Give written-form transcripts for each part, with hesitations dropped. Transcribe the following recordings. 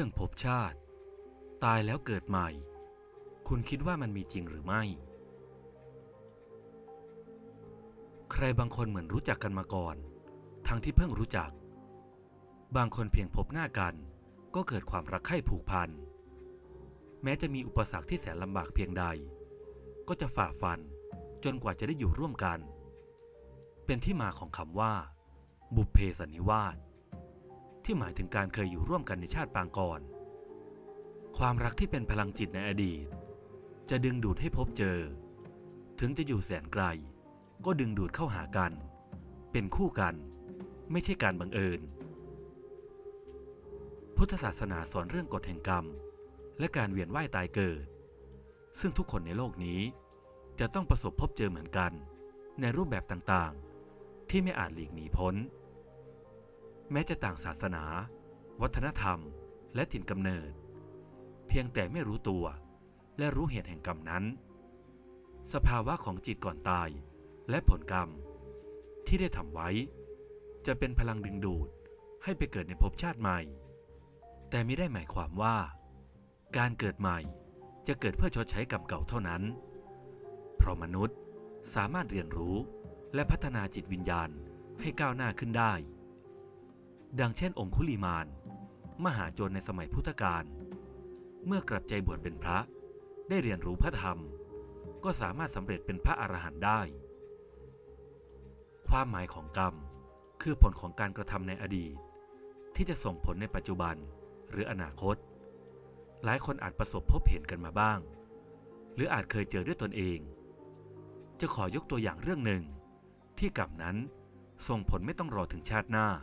รื่องภพชาติตายแล้วเกิดใหม่คุณคิดว่ามันมีจริงหรือไม่ใครบางคนเหมือนรู้จักกันมาก่อนทั้งที่เพิ่งรู้จักบางคนเพียงพบหน้ากันก็เกิดความรักใคร่ผูกพันแม้จะมีอุปสรรคที่แสนลำบากเพียงใดก็จะฝ่าฟันจนกว่าจะได้อยู่ร่วมกันเป็นที่มาของคำว่าบุพเพสันนิวาสที่หมายถึงการเคยอยู่ร่วมกันในชาติปางก่อนความรักที่เป็นพลังจิตในอดีตจะดึงดูดให้พบเจอถึงจะอยู่แสนไกลก็ดึงดูดเข้าหากันเป็นคู่กันไม่ใช่การบังเอิญพุทธศาสนาสอนเรื่องกฎแห่งกรรมและการเวียนว่ายตายเกิดซึ่งทุกคนในโลกนี้จะต้องประสบพบเจอเหมือนกันในรูปแบบต่างๆที่ไม่อาจหลีกหนีพ้นแม้จะต่างศาสนาวัฒนธรรมและถิ่นกำเนิดเพียงแต่ไม่รู้ตัวและรู้เหตุแห่งกรรมนั้นสภาวะของจิตก่อนตายและผลกรรมที่ได้ทำไว้จะเป็นพลังดึงดูดให้ไปเกิดในภพชาติใหม่แต่ไม่ได้หมายความว่าการเกิดใหม่จะเกิดเพื่อชดใช้กรรมเก่าเท่านั้นเพราะมนุษย์สามารถเรียนรู้และพัฒนาจิตวิญญาณให้ก้าวหน้าขึ้นได้ดังเช่นองคุลิมานมหาโจรในสมัยพุทธกาลเมื่อกลับใจบวชเป็นพระได้เรียนรู้พระธรรมก็สามารถสำเร็จเป็นพระอรหันต์ได้ความหมายของกรรมคือผลของการกระทำในอดีตที่จะส่งผลในปัจจุบันหรืออนาคตหลายคนอาจประสบพบเห็นกันมาบ้างหรืออาจเคยเจอด้วยตนเองจะขอยกตัวอย่างเรื่องหนึ่งที่กรรมนั้นส่งผลไม่ต้องรอถึงชาติหน้า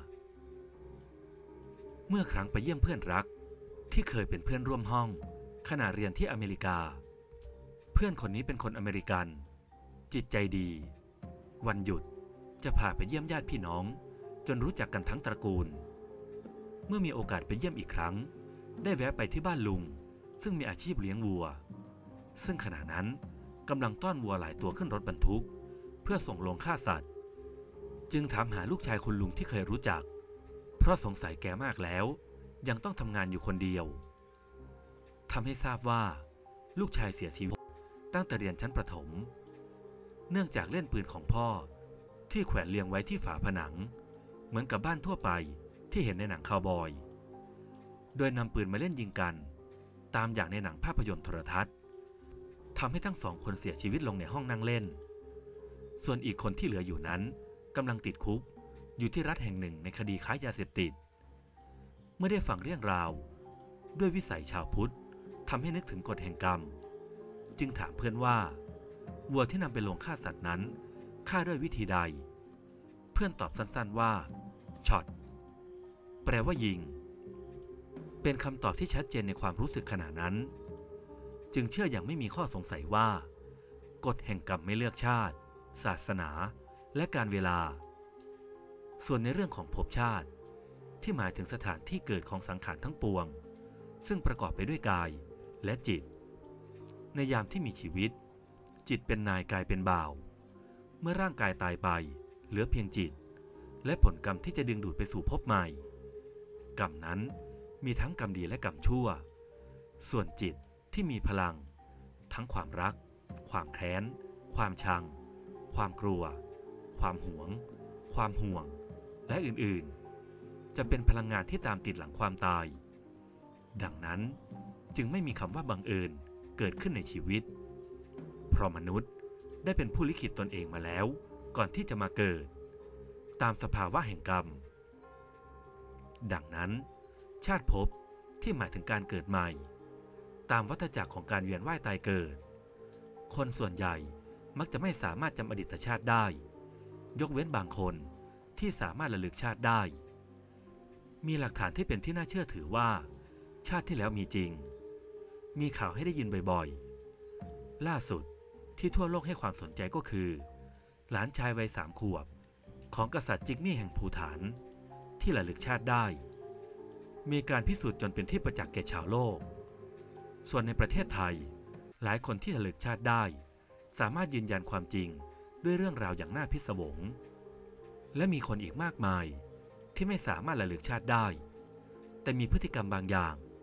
เมื่อครั้งไปเยี่ยมเพื่อนรักที่เคยเป็นเพื่อนร่วมห้องขณะเรียนที่อเมริกาเพื่อนคนนี้เป็นคนอเมริกันจิตใจดีวันหยุดจะพาไปเยี่ยมญาติพี่น้องจนรู้จักกันทั้งตระกูลเมื่อมีโอกาสไปเยี่ยมอีกครั้งได้แวะไปที่บ้านลุงซึ่งมีอาชีพเลี้ยงวัวซึ่งขณะนั้นกำลังต้อนวัวหลายตัวขึ้นรถบรรทุกเพื่อส่งลงฆ่าสัตว์จึงถามหาลูกชายคุณลุงที่เคยรู้จักเพราะสงสัยแกมากแล้วยังต้องทำงานอยู่คนเดียวทำให้ทราบว่าลูกชายเสียชีวิตตั้งแต่เรียนชั้นประถมเนื่องจากเล่นปืนของพ่อที่แขวนเรียงไว้ที่ฝาผนังเหมือนกับบ้านทั่วไปที่เห็นในหนังคาวบอยโดยนำปืนมาเล่นยิงกันตามอย่างในหนังภาพยนตร์โทรทัศน์ทำให้ทั้งสองคนเสียชีวิตลงในห้องนั่งเล่นส่วนอีกคนที่เหลืออยู่นั้นกำลังติดคุกอยู่ที่รัฐแห่งหนึ่งในคดีค้ายาเสพติดเมื่อได้ฟังเรื่องราวด้วยวิสัยชาวพุทธทำให้นึกถึงกฎแห่งกรรมจึงถามเพื่อนว่าวัวที่นำไปลงฆ่าสัตว์นั้นฆ่าด้วยวิธีใดเพื่อนตอบสั้นๆว่าช็อตแปลว่ายิงเป็นคำตอบที่ชัดเจนในความรู้สึกขณะนั้นจึงเชื่ออย่างไม่มีข้อสงสัยว่ากฎแห่งกรรมไม่เลือกชาติศาสนาและการเวลาส่วนในเรื่องของภพชาติที่หมายถึงสถานที่เกิดของสังขารทั้งปวงซึ่งประกอบไปด้วยกายและจิตในยามที่มีชีวิตจิตเป็นนายกายเป็นบ่าวเมื่อร่างกายตายไปเหลือเพียงจิตและผลกรรมที่จะดึงดูดไปสู่ภพใหม่กรรมนั้นมีทั้งกรรมดีและกรรมชั่วส่วนจิตที่มีพลังทั้งความรักความแค้นความชังความกลัวความหวงความห่วงและอื่นๆจะเป็นพลังงานที่ตามติดหลังความตายดังนั้นจึงไม่มีคำว่าบังเอิญเกิดขึ้นในชีวิตเพราะมนุษย์ได้เป็นผู้ลิขิตตนเองมาแล้วก่อนที่จะมาเกิดตามสภาวะแห่งกรรมดังนั้นชาติภพที่หมายถึงการเกิดใหม่ตามวัฏจักรของการเวียนว่ายตายเกิดคนส่วนใหญ่มักจะไม่สามารถจำอดีตชาติได้ยกเว้นบางคนที่สามารถระลึกชาติได้มีหลักฐานที่เป็นที่น่าเชื่อถือว่าชาติที่แล้วมีจริงมีข่าวให้ได้ยินบ่อยๆล่าสุดที่ทั่วโลกให้ความสนใจก็คือหลานชายวัย3 ขวบของกษัตริย์จิกมี่แห่งภูฏานที่ระลึกชาติได้มีการพิสูจน์จนเป็นที่ประจักษ์แก่ชาวโลกส่วนในประเทศไทยหลายคนที่ระลึกชาติได้สามารถยืนยันความจริงด้วยเรื่องราวอย่างน่าพิศวงและมีคนอีกมากมายที่ไม่สามารถระลึกชาติได้แต่มีพฤติกรรมบางอย่าง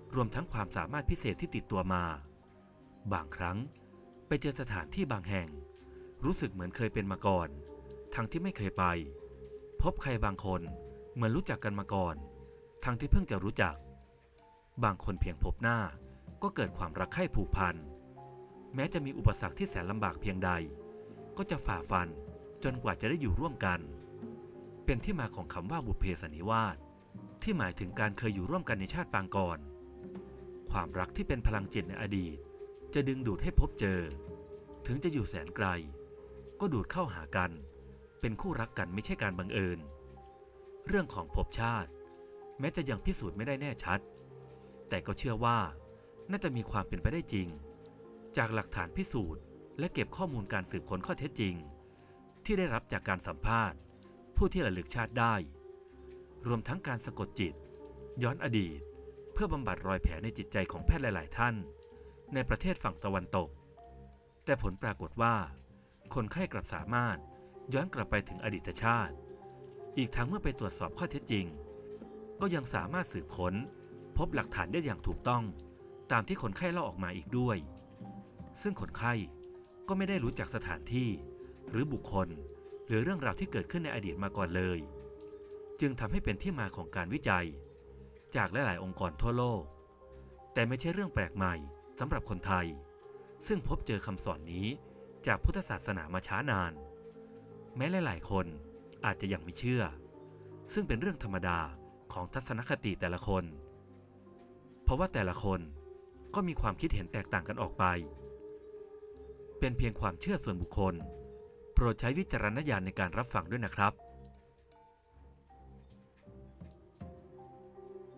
รวมทั้งความสามารถพิเศษที่ติดตัวมาบางครั้งไปเจอสถานที่บางแห่งรู้สึกเหมือนเคยเป็นมาก่อนทั้งที่ไม่เคยไปพบใครบางคนเหมือนรู้จักกันมาก่อนทั้งที่เพิ่งจะรู้จักบางคนเพียงพบหน้าก็เกิดความรักใคร่ผูกพันแม้จะมีอุปสรรคที่แสนลำบากเพียงใดก็จะฝ่าฟันจนกว่าจะได้อยู่ร่วมกันเป็นที่มาของคำว่าบุพเพสันนิวาสที่หมายถึงการเคยอยู่ร่วมกันในชาติปางก่อนความรักที่เป็นพลังจิตในอดีตจะดึงดูดให้พบเจอถึงจะอยู่แสนไกลก็ดูดเข้าหากันเป็นคู่รักกันไม่ใช่การบังเอิญเรื่องของภพชาติแม้จะยังพิสูจน์ไม่ได้แน่ชัดแต่ก็เชื่อว่าน่าจะมีความเป็นไปได้จริงจากหลักฐานพิสูจน์และเก็บข้อมูลการสืบค้นข้อเท็จจริงที่ได้รับจากการสัมภาษณ์ผู้ที่ระลึกชาติได้รวมทั้งการสะกดจิตย้อนอดีตเพื่อบำบัดรอยแผลในจิตใจของแพทย์หลายๆท่านในประเทศฝั่งตะวันตกแต่ผลปรากฏว่าคนไข้กลับสามารถย้อนกลับไปถึงอดีตชาติอีกทั้งเมื่อไปตรวจสอบข้อเท็จจริงก็ยังสามารถสืบค้นพบหลักฐานได้อย่างถูกต้องตามที่คนไข้เล่าออกมาอีกด้วยซึ่งคนไข้ก็ไม่ได้รู้จักสถานที่หรือบุคคลหรือเรื่องราวที่เกิดขึ้นในอดีตมาก่อนเลยจึงทำให้เป็นที่มาของการวิจัยจากหลายๆองค์กรทั่วโลกแต่ไม่ใช่เรื่องแปลกใหม่สำหรับคนไทยซึ่งพบเจอคำสอนนี้จากพุทธศาสนามาช้านานแม้หลายๆคนอาจจะยังไม่เชื่อซึ่งเป็นเรื่องธรรมดาของทัศนคติแต่ละคนเพราะว่าแต่ละคนก็มีความคิดเห็นแตกต่างกันออกไปเป็นเพียงความเชื่อส่วนบุคคลโปรดใช้วิจารณญาณในการรับฟังด้วยนะครับ